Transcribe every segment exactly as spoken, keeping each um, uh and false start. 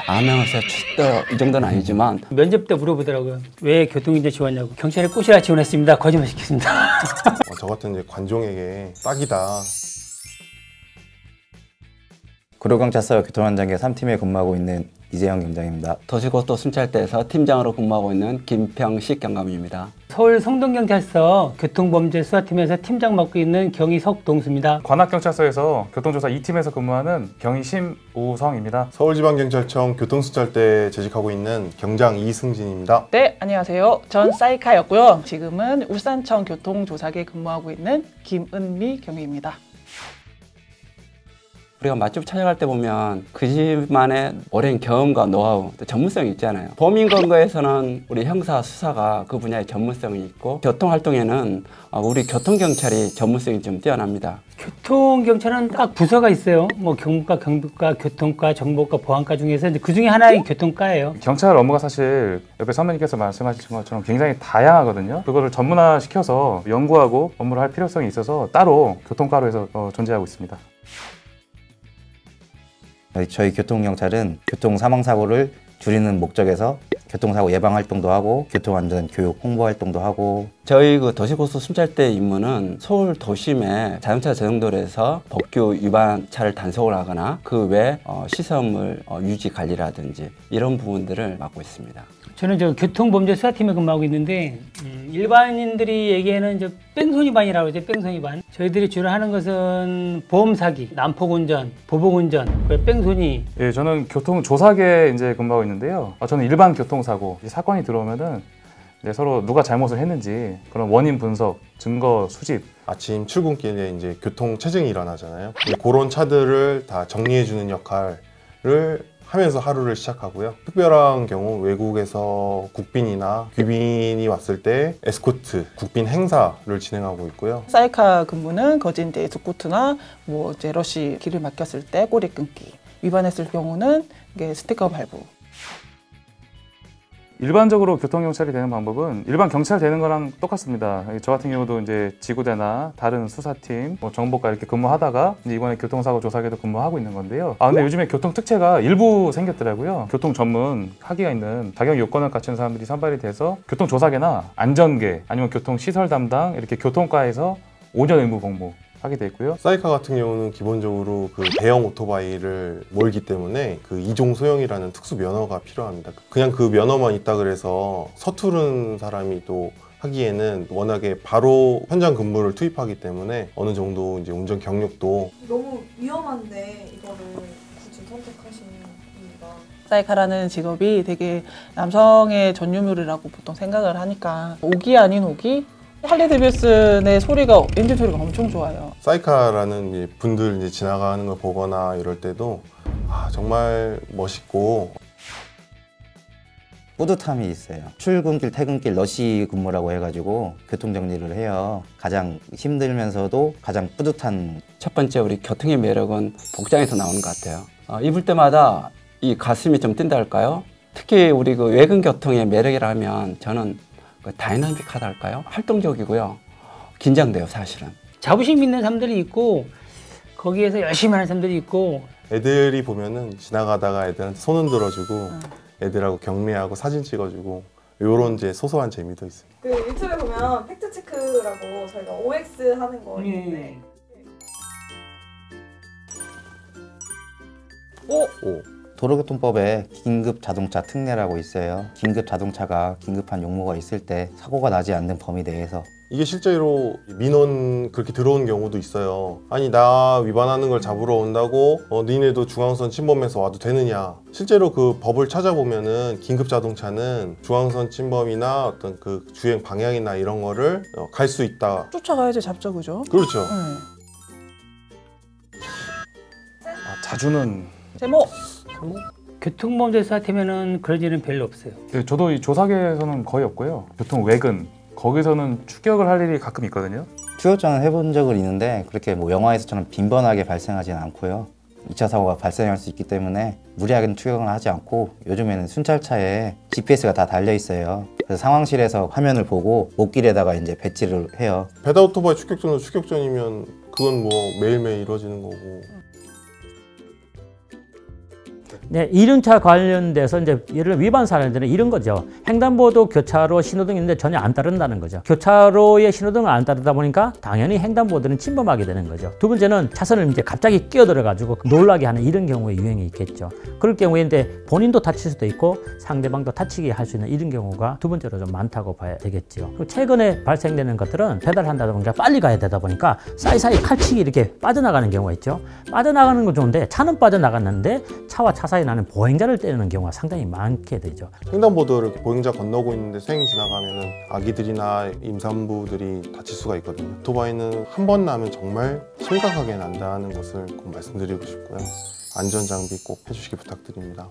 암행어사 출동 이 정도는 아니지만 면접 때 물어보더라고요. 왜 교통경찰 지원냐고. 경찰에 꼬시라 지원했습니다. 거짓말 시켰습니다. 어, 저 같은 이제 관종에게 딱이다. 구로경찰서 교통안전계 삼 팀에 근무하고 있는 이재영 경장입니다. 도시고속 순찰대에서 팀장으로 근무하고 있는 김평식 경감입니다. 서울 성동경찰서 교통범죄 수사팀에서 팀장 맡고 있는 경희석 동수입니다. 관악경찰서에서 교통조사 이 팀에서 근무하는 경희 심우성입니다. 서울지방경찰청 교통순찰대에 재직하고 있는 경장 이승진입니다. 네, 안녕하세요. 전 사이카였고요. 지금은 울산청 교통조사계에 근무하고 있는 김은미 경위입니다. 우리가 맛집 찾아갈 때 보면 그 집만의 오랜 경험과 노하우, 또 전문성이 있잖아요. 범인 검거에서는 우리 형사 수사가 그 분야의 전문성이 있고 교통활동에는 우리 교통경찰이 전문성이 좀 뛰어납니다. 교통경찰은 딱 부서가 있어요. 뭐 경무과, 경비과, 교통과, 정보과, 보안과 중에서 그 중에 하나의 교통과예요. 경찰 업무가 사실 옆에 선배님께서 말씀하신 것처럼 굉장히 다양하거든요. 그거를 전문화시켜서 연구하고 업무를 할 필요성이 있어서 따로 교통과로 해서 어, 존재하고 있습니다. 저희 교통경찰은 교통사망사고를 줄이는 목적에서 교통사고 예방활동도 하고 교통안전 교육 홍보활동도 하고 저희 그 도시고속 순찰대 임무는 서울 도심의 자동차 전용도로에서 법규 위반 차를 단속을 하거나 그 외 어, 시설물 어, 유지 관리라든지 이런 부분들을 맡고 있습니다. 저는 저 교통범죄 수사팀에 근무하고 있는데 음, 일반인들이 얘기하는 저 뺑소니반이라고 하죠. 뺑소니반. 저희들이 주로 하는 것은 보험 사기, 난폭운전, 보복운전, 뺑소니. 예, 저는 교통조사계에 이제 근무하고 있는데요. 아, 저는 일반 교통사고 사건이 들어오면은 이제 서로 누가 잘못을 했는지 그런 원인 분석, 증거 수집. 아침 출근길에 이제 교통 체증이 일어나잖아요. 그런 차들을 다 정리해주는 역할을 하면서 하루를 시작하고요. 특별한 경우 외국에서 국빈이나 귀빈이 왔을 때 에스코트, 국빈 행사를 진행하고 있고요. 사이카 근무는 거진 이제 에스코트나 뭐 이제 러시 길을 막혔을 때 꼬리 끊기, 위반했을 경우는 이게 스티커 발부. 일반적으로 교통경찰이 되는 방법은 일반 경찰 되는 거랑 똑같습니다. 저 같은 경우도 이제 지구대나 다른 수사팀, 뭐 정보과 이렇게 근무하다가 이제 이번에 교통사고 조사계도 근무하고 있는 건데요. 아 근데 요즘에 교통특채가 일부 생겼더라고요. 교통 전문 학위가 있는 자격 요건을 갖춘 사람들이 선발이 돼서 교통조사계나 안전계 아니면 교통시설 담당 이렇게 교통과에서 오 년 의무 복무 하게 돼 있고요. 사이카 같은 경우는 기본적으로 그 대형 오토바이를 몰기 때문에 그 이종 소형이라는 특수 면허가 필요합니다. 그냥 그 면허만 있다 그래서 서투른 사람이 또 하기에는 워낙에 바로 현장 근무를 투입하기 때문에 어느 정도 이제 운전 경력도 너무 위험한데 이거를 굳이 선택하신 이유가 사이카라는 직업이 되게 남성의 전유물이라고 보통 생각을 하니까 오기 아닌 오기? 할리 데비슨의 소리가 엔진 소리가 엄청 좋아요. 사이카라는 이제 분들 이제 지나가는 걸 보거나 이럴 때도 아, 정말 멋있고 뿌듯함이 있어요. 출근길, 퇴근길 러시 근무라고 해가지고 교통정리를 해요. 가장 힘들면서도 가장 뿌듯한. 첫 번째 우리 교통의 매력은 복장에서 나오는 것 같아요. 어, 입을 때마다 이 가슴이 좀 뛴다 할까요? 특히 우리 그 외근 교통의 매력이라면 저는 다이나믹하다 할까요? 활동적이고요. 긴장돼요, 사실은. 자부심 있는 사람들이 있고 거기에서 열심히 하는 사람들이 있고 애들이 보면은 지나가다가 애들한테 손 흔들어주고 애들하고 격려하고 사진 찍어주고 요런 이제 소소한 재미도 있습니다. 그 유튜브에 보면 팩트체크라고 저희가 오엑스 하는 거 있는데 오! 오. 도로교통법에 긴급 자동차 특례라고 있어요. 긴급 자동차가 긴급한 용무가 있을 때 사고가 나지 않는 범위 내에서 이게 실제로 민원 그렇게 들어온 경우도 있어요. 아니 나 위반하는 걸 잡으러 온다고 어, 니네도 중앙선 침범해서 와도 되느냐. 실제로 그 법을 찾아보면은 긴급 자동차는 중앙선 침범이나 어떤 그 주행 방향이나 이런 거를 어, 갈 수 있다. 쫓아가야지 잡죠, 그죠? 그렇죠. 네. 아, 자주는 제목! 교통범죄 수사팀에는 그런 일은 별로 없어요. 네, 저도 이 조사계에서는 거의 없고요. 교통 외근 거기서는 추격을 할 일이 가끔 있거든요. 추격전을 해본 적은 있는데 그렇게 뭐 영화에서처럼 빈번하게 발생하지는 않고요. 이 차 사고가 발생할 수 있기 때문에 무리하게 추격을 하지 않고 요즘에는 순찰차에 지피에스가 다 달려 있어요. 그래서 상황실에서 화면을 보고 목길에다가 이제 배치를 해요. 배달 오토바이 추격전은 추격전이면 그건 뭐 매일매일 이루어지는 거고. 네, 이륜차 관련돼서 이제 예를 들어 위반 사례들은 이런 거죠. 횡단보도 교차로 신호등이 있는데 전혀 안 따른다는 거죠. 교차로의 신호등을 안 따르다 보니까 당연히 횡단보도는 침범하게 되는 거죠. 두 번째는 차선을 이제 갑자기 끼어들어 가지고 놀라게 하는 이런 경우에 유행이 있겠죠. 그럴 경우에 이제 본인도 다칠 수도 있고 상대방도 다치게 할 수 있는 이런 경우가 두 번째로 좀 많다고 봐야 되겠죠. 그리고 최근에 발생되는 것들은 배달한다다 보니까 빨리 가야 되다 보니까 사이사이 칼치기 이렇게 빠져나가는 경우가 있죠. 빠져나가는 건 좋은데 차는 빠져나갔는데 차와 차 사이 나는 보행자를 때리는 경우가 상당히 많게 되죠. 횡단보도를 보행자 건너고 있는데 수행 지나가면은 아기들이나 임산부들이 다칠 수가 있거든요. 오토바이는 한 번 나면 정말 심각하게 난다는 것을 꼭 말씀드리고 싶고요. 안전장비 꼭 해주시기 부탁드립니다.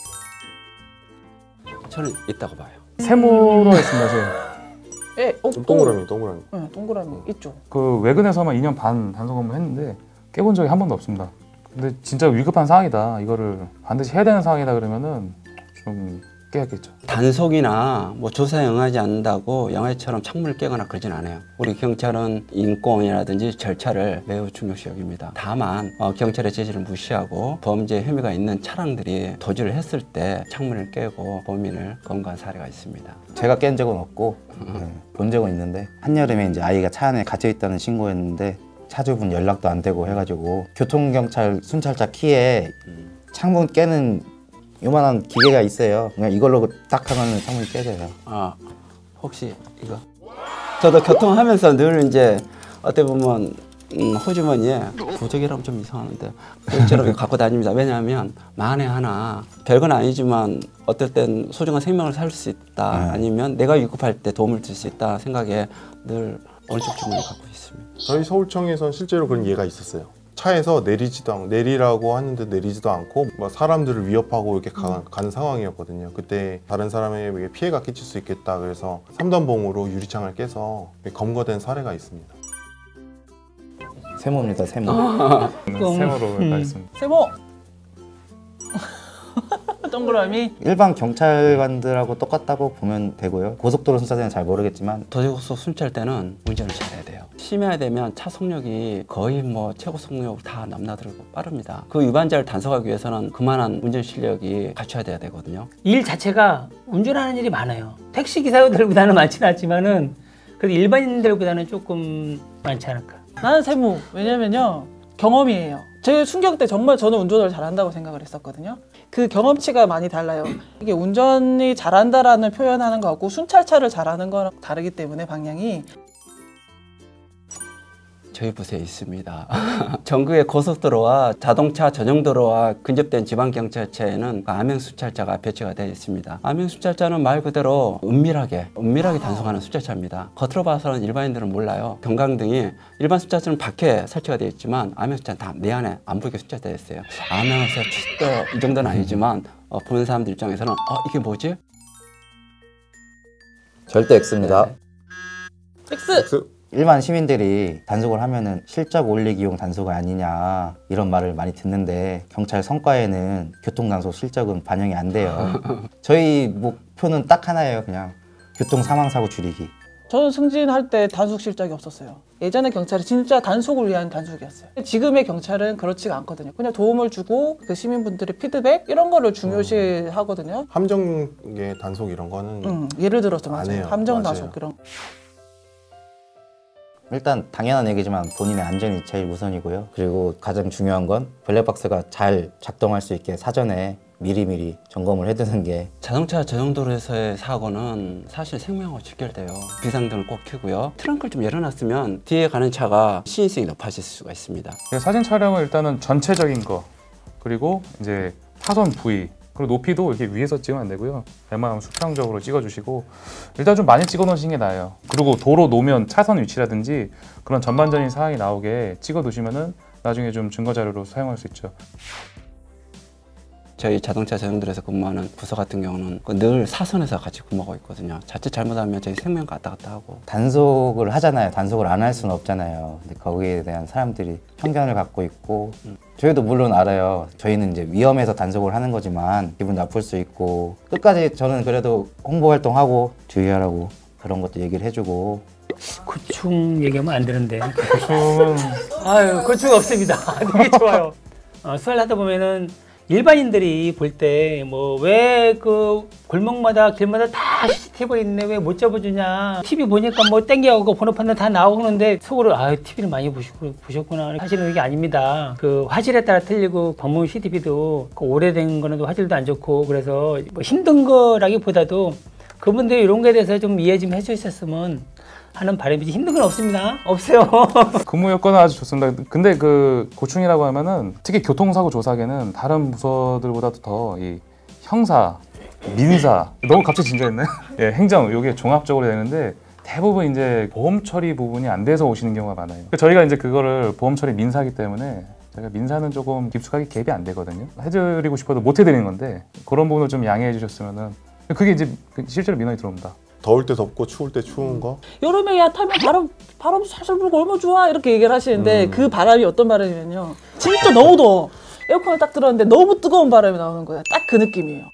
저는 있다고 봐요. 세모로 했습니다. 제. 예, 어, 동그라미, 동그라미. 네, 동그라미 있죠. 그 외근에서만 이 년 반 단속 근무 했는데 깨본 적이 한 번도 없습니다. 근데 진짜 위급한 상황이다. 이거를 반드시 해야 되는 상황이다 그러면은 좀 깨야겠죠. 단속이나 뭐 조사에 응하지 않는다고 영화처럼 창문을 깨거나 그러진 않아요. 우리 경찰은 인권이라든지 절차를 매우 중요시 여깁니다. 다만 어, 경찰의 제지를 무시하고 범죄 혐의가 있는 차량들이 도주를 했을 때 창문을 깨고 범인을 검거한 사례가 있습니다. 제가 깬 적은 없고 네, 본 적은 있는데 한여름에 이제 아이가 차 안에 갇혀 있다는 신고였는데 차주분 연락도 안 되고 해가지고 교통경찰 순찰차 키에 창문 깨는 요만한 기계가 있어요. 그냥 이걸로 딱 하면 창문이 깨져요. 아, 혹시 이거? 저도 교통하면서 늘 이제 어떻게 보면 음, 호주머니에 부적이라면 좀 이상하는데 저렇게 갖고 다닙니다. 왜냐하면 만에 하나 별건 아니지만 어떨 땐 소중한 생명을 살릴 수 있다. 네. 아니면 내가 위급할 때 도움을 줄 수 있다 생각에 늘 어느 쪽 주머니 갖고 있습니다. 저희 서울청에선 실제로 그런 예가 있었어요. 차에서 내리지도 않고 내리라고 하는데 내리지도 않고 뭐 사람들을 위협하고 이렇게 가, 가는 상황이었거든요. 그때 다른 사람에게 피해가 끼칠 수 있겠다 그래서 삼단봉으로 유리창을 깨서 검거된 사례가 있습니다. 세모입니다, 세모. 세모로 음. 가겠습니다. 세모! 동그라미? 일반 경찰관들하고 똑같다고 보면 되고요. 고속도로 순찰대는 잘 모르겠지만 도시고속 순찰 때는 운전을 잘해야 돼요. 심해야 되면 차 속력이 거의 뭐 최고 속력 다 넘나들고 빠릅니다. 그 위반자를 단속하기 위해서는 그만한 운전 실력이 갖춰야 돼야 되거든요. 일 자체가 운전하는 일이 많아요. 택시 기사들보다는 많지는 않지만은 그래도 일반인들보다는 조금 많지 않을까. 나는 세모. 왜냐면요. 경험이에요. 제 순경 때 정말 저는 운전을 잘한다고 생각을 했었거든요. 그 경험치가 많이 달라요. 이게 운전이 잘한다라는 표현하는 거하고 순찰차를 잘하는 거랑 다르기 때문에 방향이 저희 부서에 있습니다. 전국의 고속도로와 자동차 전용도로와 근접된 지방경찰차에는 암행순찰차가 배치가 되어 있습니다. 암행순찰차는 말 그대로 은밀하게 은밀하게 단속하는 순찰차입니다. 겉으로 봐서는 일반인들은 몰라요. 경광등이 일반 순찰차는 밖에 설치가 되어 있지만 암행순찰차는 다 내 안에 안 보이게 순찰되어 있어요. 암행에서 이 정도는 아니지만 어, 보는 사람들 입장에서는 어, 이게 뭐지? 절대 X입니다. 네. X! 일반 시민들이 단속을 하면은 실적 올리기용 단속이 아니냐 이런 말을 많이 듣는데 경찰 성과에는 교통단속 실적은 반영이 안 돼요. 저희 목표는 딱 하나예요. 그냥 교통 사망사고 줄이기. 저는 승진할 때 단속 실적이 없었어요. 예전에 경찰이 진짜 단속을 위한 단속이었어요. 지금의 경찰은 그렇지가 않거든요. 그냥 도움을 주고 그 시민분들의 피드백 이런 거를 중요시 하거든요. 함정의 단속 이런 거는 음, 예를 들어서 안 맞아요. 해요. 함정 맞아요. 단속 이런. 일단 당연한 얘기지만 본인의 안전이 제일 우선이고요. 그리고 가장 중요한 건 블랙박스가 잘 작동할 수 있게 사전에 미리미리 점검을 해두는 게 자동차 전용도로에서의 사고는 사실 생명하고 직결돼요. 비상등을 꼭 켜고요. 트렁크를 좀 열어놨으면 뒤에 가는 차가 시인성이 높아질 수가 있습니다. 사진 촬영은 일단은 전체적인 거 그리고 이제 차선 부위 그리고 높이도 이렇게 위에서 찍으면 안 되고요. 웬만하면 수평적으로 찍어주시고 일단 좀 많이 찍어 놓으시는 게 나아요. 그리고 도로 노면 차선 위치라든지 그런 전반적인 사항이 나오게 찍어 두시면은 나중에 좀 증거 자료로 사용할 수 있죠. 저희 자동차 전용도로에서 근무하는 부서 같은 경우는 늘 사선에서 같이 근무하고 있거든요. 자칫 잘못하면 저희 생명 갔다 갔다 하고. 단속을 하잖아요. 단속을 안 할 수는 없잖아요. 근데 거기에 대한 사람들이 편견을 갖고 있고 음. 저희도 물론 알아요. 저희는 이제 위험해서 단속을 하는 거지만 기분 나쁠 수 있고 끝까지 저는 그래도 홍보 활동하고 주의하라고 그런 것도 얘기를 해주고. 고충 얘기하면 안 되는데. 고충. 아유, 고충 없습니다. 되게 좋아요. 어, 수사를 하다 보면은 일반인들이 볼 때 뭐 왜 그 골목마다 길마다 다 씨씨티비가 있네 왜 못 잡아주냐 티비 보니까 뭐 땡겨가고 번호판도 다 나오는데 속으로 아 티비를 많이 보시고, 보셨구나. 사실은 그게 아닙니다. 그 화질에 따라 틀리고 방문 씨씨티비도 그 오래된 거는 또 화질도 안 좋고 그래서 뭐 힘든 거라기보다도 그분들이 이런 거에 대해서 좀 이해 좀 해주셨으면 하는 바람이지 힘든 건 없습니다. 없어요. 근무 여건은 아주 좋습니다. 근데 그 고충이라고 하면은 특히 교통사고 조사계는 다른 부서들보다도 더 이 형사, 민사 너무 갑자기 진지했네. 예, 행정 요게 종합적으로 되는데 대부분 이제 보험 처리 부분이 안 돼서 오시는 경우가 많아요. 저희가 이제 그거를 보험 처리 민사기 때문에 저희가 민사는 조금 깊숙하게 갭이 안 되거든요. 해드리고 싶어도 못 해드리는 건데 그런 부분을 좀 양해해 주셨으면은 그게 이제 실제로 민원이 들어옵니다. 더울 때 덥고 추울 때 추운 거. 여름에 야 타면 바람 바람 살살 불고 얼마나 좋아 이렇게 얘기를 하시는데 음. 그 바람이 어떤 바람이면요. 진짜 너무 더워. 에어컨을 딱 들었는데 너무 뜨거운 바람이 나오는 거예요. 딱 그 느낌이에요.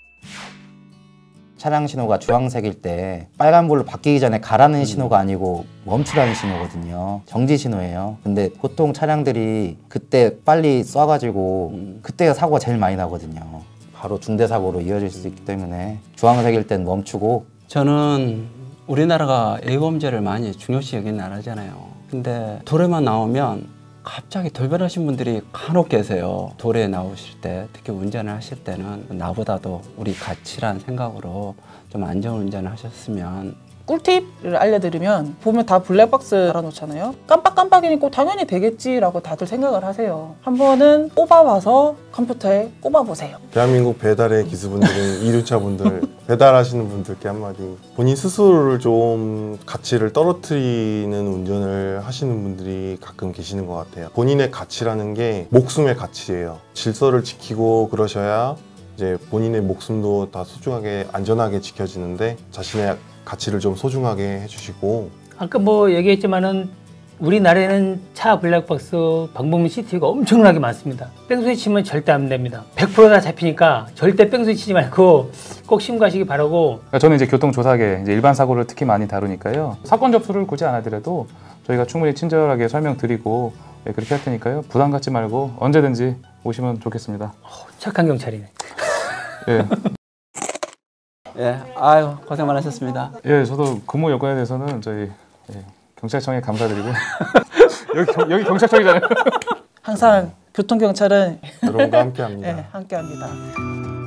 차량 신호가 주황색일 때 빨간불로 바뀌기 전에 가라는 신호가 아니고 멈추라는 신호거든요. 정지 신호예요. 근데 보통 차량들이 그때 빨리 쏴가지고 그때가 사고가 제일 많이 나거든요. 바로 중대사고로 이어질 수 있기 때문에 주황색일 땐 멈추고. 저는 우리나라가 A범죄를 많이 중요시 여기는 나라잖아요. 근데 도로에만 나오면 갑자기 돌변하신 분들이 간혹 계세요. 도로에 나오실 때, 특히 운전을 하실 때는 나보다도 우리 가치란 생각으로 좀 안전운전을 하셨으면. 꿀팁을 알려드리면 보면 다 블랙박스 달아놓잖아요. 깜빡깜빡이니까 당연히 되겠지라고 다들 생각을 하세요. 한 번은 꼽아봐서 컴퓨터에 꼽아보세요. 대한민국 배달의 기수분들은 이륜차 분들 배달하시는 분들께 한마디. 본인 스스로를 좀 가치를 떨어뜨리는 운전을 하시는 분들이 가끔 계시는 것 같아요. 본인의 가치라는 게 목숨의 가치예요. 질서를 지키고 그러셔야 이제 본인의 목숨도 다 소중하게 안전하게 지켜지는데 자신의 가치를 좀 소중하게 해주시고. 아까 뭐 얘기했지만은 우리나라에는 차 블랙박스 방범 씨씨티비가 엄청나게 많습니다. 뺑소니 치면 절대 안 됩니다. 백 퍼센트 다 잡히니까 절대 뺑소니 치지 말고 꼭 신고하시기 바라고. 그러니까 저는 이제 교통조사계 이제 일반 사고를 특히 많이 다루니까요. 사건 접수를 굳이 안 하더라도 저희가 충분히 친절하게 설명드리고 예, 그렇게 할 테니까요. 부담 갖지 말고 언제든지 오시면 좋겠습니다. 어, 착한 경찰이네. 예. 예, 아유 고생 많으셨습니다. 예, 저도 근무 여건에 대해서는 저희 예, 경찰청에 감사드리고 여기 경- 여기 경찰청이잖아요. 항상 교통경찰은 여러분과 함께합니다. 네, 함께합니다.